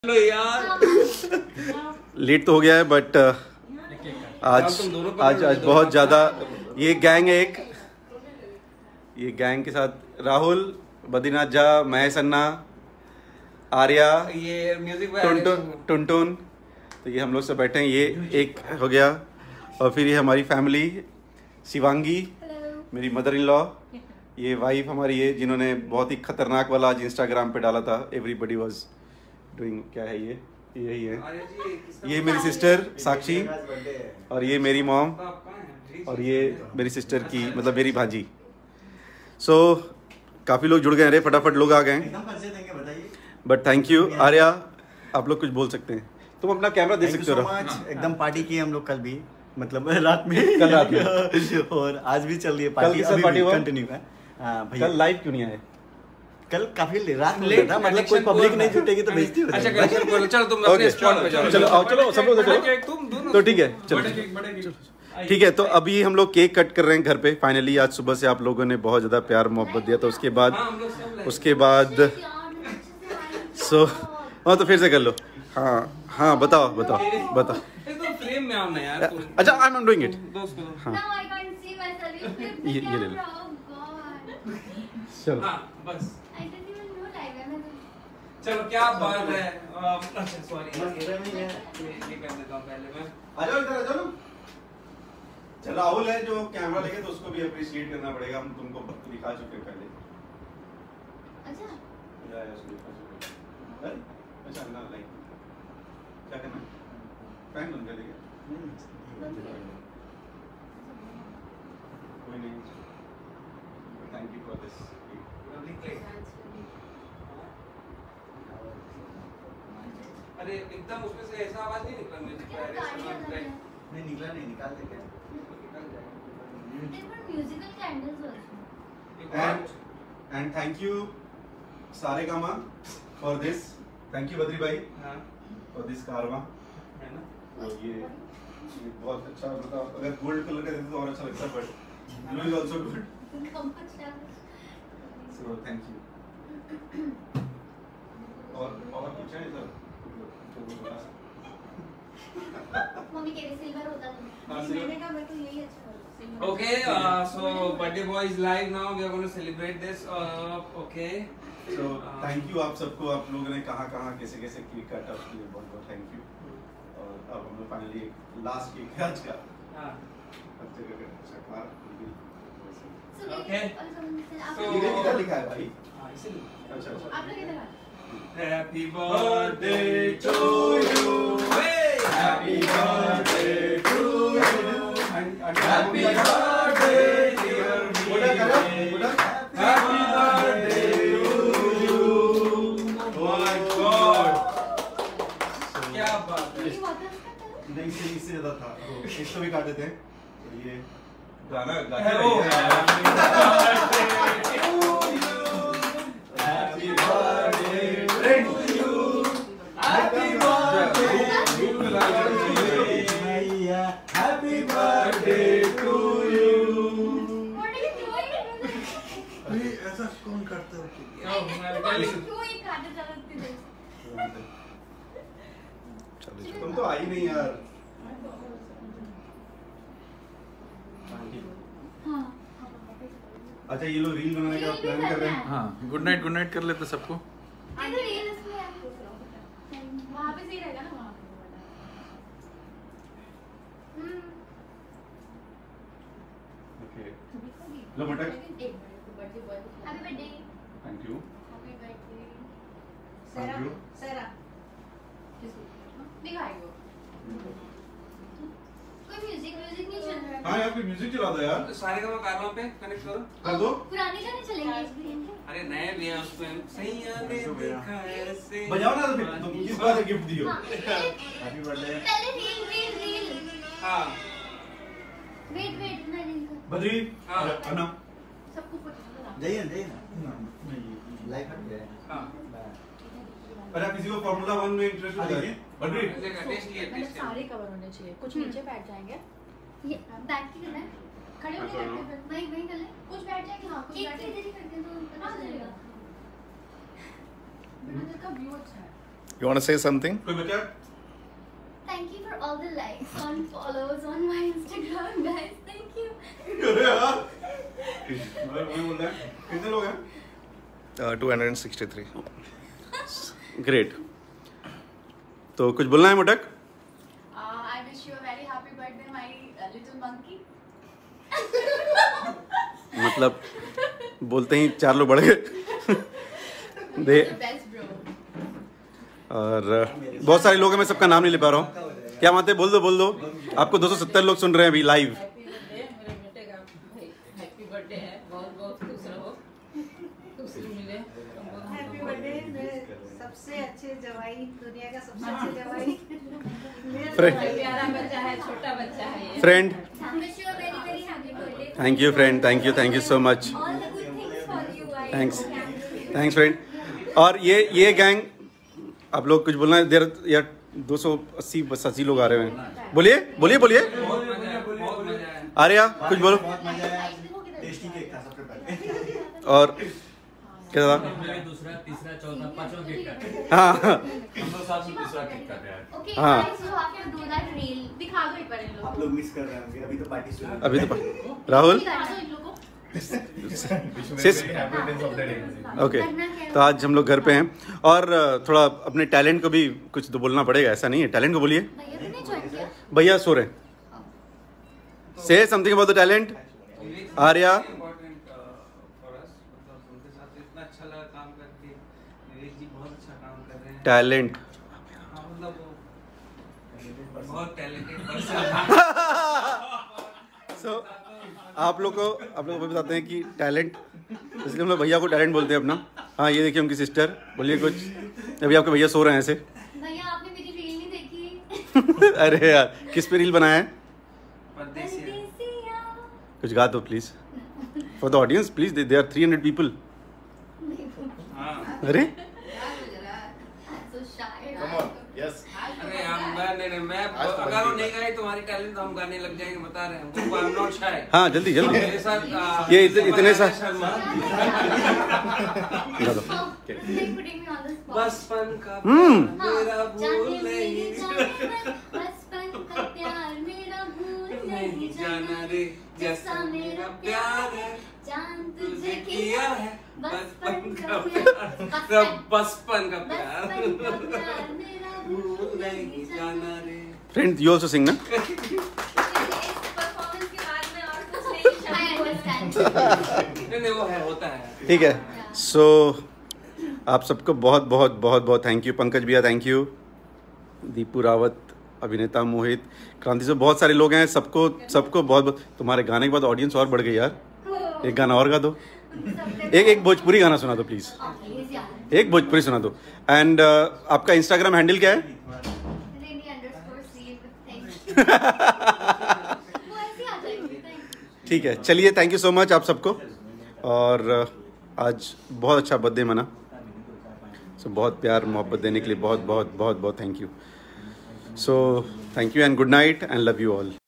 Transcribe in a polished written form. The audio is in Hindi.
लो यार लेट तो हो गया है बट आज बहुत ज़्यादा ये गैंग है एक, ये गैंग के साथ राहुल, बद्रीनाथ झा, महेश अन्ना, आर्या, ये म्यूजिक टुनटुन, तो ये हम लोग सब बैठे हैं। ये एक हो गया और फिर ये हमारी फैमिली, शिवांगी मेरी मदर इन लॉ, ये वाइफ हमारी है जिन्होंने बहुत ही खतरनाक वाला आज इंस्टाग्राम पे डाला था, एवरीबडी वाज डूइंग, क्या है ये, यही है, ये मेरी सिस्टर साक्षी और ये मेरी मॉम और ये मेरी सिस्टर की मतलब मेरी भांजी। सो काफ़ी लोग जुड़ गए हैं, फटाफट लोग आ गए हैं, बट थैंक यू। आर्या आप लोग कुछ बोल सकते हैं, तुम अपना कैमरा दे सकते हो। एकदम पार्टी की हम लोग कल भी, मतलब रात में, कल रात में और आज भी चल रही है पार्टी, कल पार्टी कंटिन्यू है। कल लाइव क्यों नहीं आए? कल काफी रात में था, मतलब कोई पब्लिक नहीं जुटेगी तो बेइज्जती हो जाएगी। अच्छा चलो तुम अपने स्पॉट पे जाओ। चलो आओ, चलो सब लोग चलो, तो ठीक है चलो ठीक है। तो अभी हम लोग केक कट कर रहे हैं घर पे फाइनली। आज सुबह से आप लोगों ने बहुत ज़्यादा प्यार मोहब्बत दिया था, उसके बाद सो हाँ तो फिर से कर लो। हाँ हाँ बताओ बताओ बताओ। फ्रेम में आना यार। अच्छा आई एम डूइंग इट। हाँ ये ले लो चलो। हाँ बस चलो क्या बात है। अच्छा सॉरी ये कर देता हूँ पहले मैं। आ जाओ इधर आ जाओ। चलो राहुल है जो कैमरा लेके, तो उसको भी अप्रिशिएट करना पड़ेगा, हम तुमको दिखा चुके हैं पहले। अच्छा या उसको दिखा चुके हैं। अच्छा ना लाइक क्या करना है, फैन बंद कर देगा कोई नहीं। Thank you for this lovely cake. अरे एकदम उसमें से ऐसा आवाज नहीं निकला मुझे। नहीं निकला, नहीं निकाल दे क्या musical candles and thank you Saregama for this. Thank you Badri भाई फॉर दिस कारवा, है ना। तो ये बहुत अच्छा, मतलब अगर गोल्ड कलर का देते तो और अच्छा लगता, but blue is also good, so thank you. और कुछ है सर? मम्मी कह रही सिल्वर होता हाँ, तो मैंने कहा मैं तो यही अच्छा लगता। Okay, so birthday boy is live now. We are going to celebrate this. Okay. So thank you आप सबको, आप लोगों ने कहाँ कैसे केक काटा उसके लिए बहुत बहुत थैंक यू। और अब हम लोग फाइनली एक लास्ट केक है आज का। हाँ। हर जगह का शक्कर Okay. So ये किधर लिखा है भाई? हाँ इसीलिए। अच्छा आप लोग इधर आ। Happy birthday to you. Happy birthday to you. Happy birthday dear me. Happy birthday to you. Oh my God. क्या बात है। नहीं इससे ज़्यादा था, तो इसको भी काट देते हैं। तो ये गाना Happy birthday to you. अरे ऐसा कौन करता है? तुम तो आई नहीं यार। अच्छा ये लोग रील बनाने का प्लान कर रहे हैं। हाँ गुड नाइट कर लेते सबको। वहाँ पे सही रहेगा ना, वहाँ पे। ओके लो मटक। Happy birthday. Thank you. Happy birthday. Thank you. सरा दिखाएगा। कोई म्यूजिक नहीं चल रहा है। हाँ यार कोई म्यूजिक चला दो यार। सारे का कारवा पे कनेक्ट करो। कर दो। पुराने गाने चलेंगे। अरे नए भी हैं उसमें। सही है देखा ऐसे। बजाओ ना, तो तुम किस बात का गिफ्ट दियो। Happy birthday. पहले रील। हाँ। वेट मैं रील कर। बद्री हाँ। अन्ना सबको पता जाइए लाइव हट गया है। हाँ। अरे किसी को फार्मूला 1 में इंटरेस्ट है? बद्री टेस्ट लिए। सारे कवर होने चाहिए, कुछ नीचे बैठ जाएंगे। ये बैक की करना है, खड़े होके करते हैं, वहीं कर ले। कुछ बैठ जाएंगे। हाँ कुछ बैठ इधर ही करते हैं तो पता चलेगा। मंदिर का व्यू अच्छा है। You want to say something? कोई बचा? Thank you for all the likes on follows on my Instagram, guys. Thank you. अरे यार मैं बोल रहा है कितने लोग हैं? 263. ग्रेट। तो कुछ बोलना है मोटक? I wish you a very happy birthday, my little monkey. मतलब बोलते ही 4 लोग बढ़ गए। दे The best, bro. और बहुत सारे लोग हैं, मैं सबका नाम नहीं ले पा रहा हूँ। क्या बात है? बोल दो। आपको 270 लोग सुन रहे हैं अभी लाइव। हैप्पी बर्थडे मेरे बेटे का, भाई हैप्पी बर्थडे है, बहुत बहुत खुश रहो, खुशी मिले। हैप्पी बर्थडे मेरे सबसे अच्छे जवाई, दुनिया का सबसे अच्छे जवाई। फ्रेंड प्यारा बच्चा है, छोटा बच्चा है ये। Friend Wish you a very very happy birthday. Thank you friend, thank you so much. All the good things for you. I Thanks. can do it. Thanks friend. और ये गैंग, आप लोग कुछ बोलना है? देर यार 280 लोग आ रहे हैं। बोलिए। बहुत मजा आया, बहुत मजा आया। आर्या कुछ बोलो। टेस्टी केक था सबसे पहले। और क्या था? दूसरा, तीसरा, चौथा, पांचवा केक का। हाँ हम लोग साथ में तीसरा केक कर रहे हैं। Okay, हाँ। guys, you have to do that reel. दिखा दो एक बार इन लोगों आप को। लोग मिस कर रहे होंगे, अभी तो पार्टी शुरू अभी तो राहुल दिखा दो इन लोगों को। Sis okay. तो आज हम लोग घर पे हैं और थोड़ा अपने टैलेंट को भी कुछ तो बोलना पड़ेगा, ऐसा नहीं है? टैलेंट को बोलिए। भैया तुमने ज्वाइन किया? भैया सो रहे हैं। Say something about the talent. Arya Important for us, मतलब उनके साथ इतना अच्छा लगा काम करके। विवेक जी बहुत अच्छा काम कर रहे हैं। टैलेंट हाँ, मतलब वो बहुत टैलेंटेड पर्सन। सो आप लोग को बताते हैं कि टैलेंट, इसलिए हम लोग भैया को टैलेंट बोलते हैं अपना। हाँ, ये देखिए उनकी सिस्टर। बोलिए कुछ। अभी आपके भैया सो रहे हैं ऐसे। भैया आपने मेरी रील नहीं देखी? अरे यार, किस पे रील बनाया है? परदेसी है। परदेसिया। कुछ गा दो please for the audience please. They are 300 people. हाँ। अरे So shy. Yes. अरे मैं अगर वो नहीं गाए तुम्हारी टैलेंट तो हम गाने लग जाएंगे, बता रहे हैं। I am not shy. हाँ, जल्दी मेरे साथ ये इतने सा शर्मा। गा दो। Putting me on the spot. बचपन का हम्म। मेरा भूल नहीं बचपन का प्यार मेरा भूल नहीं जाना रे, जैसा मेरा प्यार है जान तुझे किया है बचपन का प्यार। बचपन का प्यार मेरा भूल भूल नहीं जाना रे। फ्रेंड यू आल्सो सिंग ना। इस परफॉर्मेंस के बाद में और कुछ नहीं I understand. नहीं वो है, होता है। ठीक है। सो आप सबको बहुत बहुत बहुत बहुत थैंक यू। पंकज भैया थैंक यू। दीपू रावत, अभिनेता मोहित, क्रांति से बहुत सारे लोग हैं। सबको बहुत तुम्हारे गाने के बाद ऑडियंस और बढ़ गई यार। एक गाना और गा दो। एक भोजपुरी गाना सुना दो प्लीज। Please यार। एक भोजपुरी सुना दो। एंड आपका इंस्टाग्राम हैंडल क्या है? Rainy_C with thank you. वो ऐसे आ जाएगी। Thank you. ठीक है, चलिए थैंक यू सो मच आप सबको। और आज बहुत अच्छा बर्थडे मना। सो बहुत प्यार मोहब्बत देने के लिए बहुत बहुत बहुत बहुत thank you. So thank you and good night and love you all.